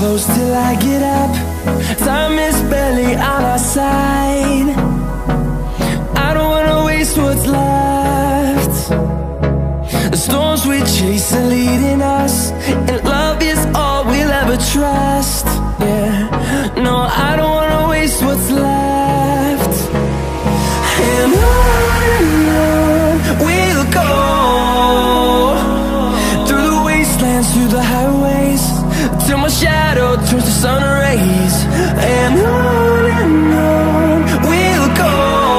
close till I get up. Time is barely on our side. I don't wanna waste what's left. The storms we chase are leading us, and love is all we'll ever trust. Yeah, no, I don't wanna waste what's left. And on we'll go, through the wastelands, through the highways, till my shadow turns to sun rays. And on we'll go,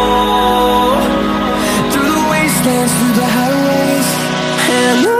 through the wastelands, through the highways, and on we'll go.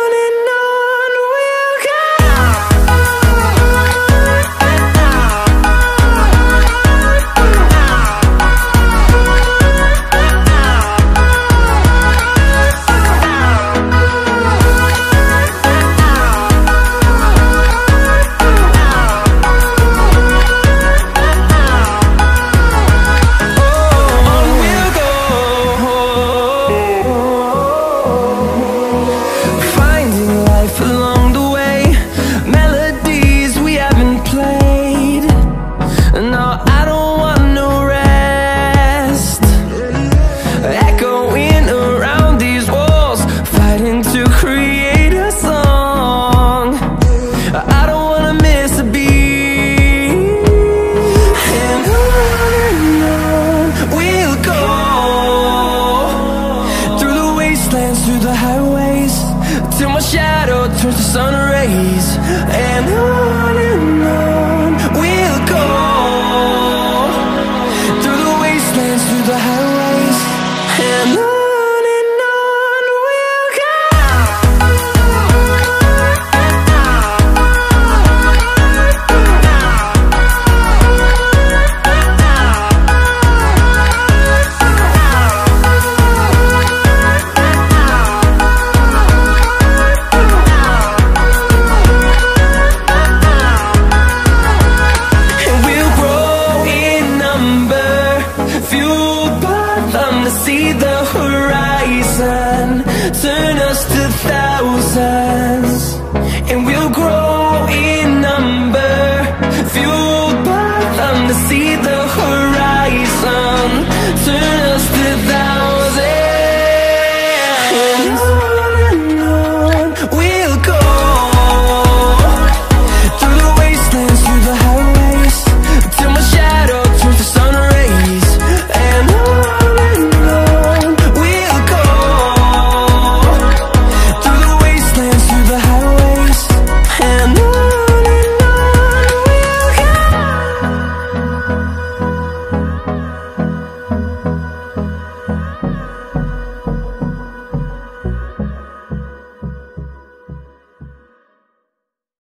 Through the highways, till my shadow turns to sun rays. And on we'll go, through the wastelands, through the highways, and on we'll go. See the horizon turn us to thousands, and we'll grow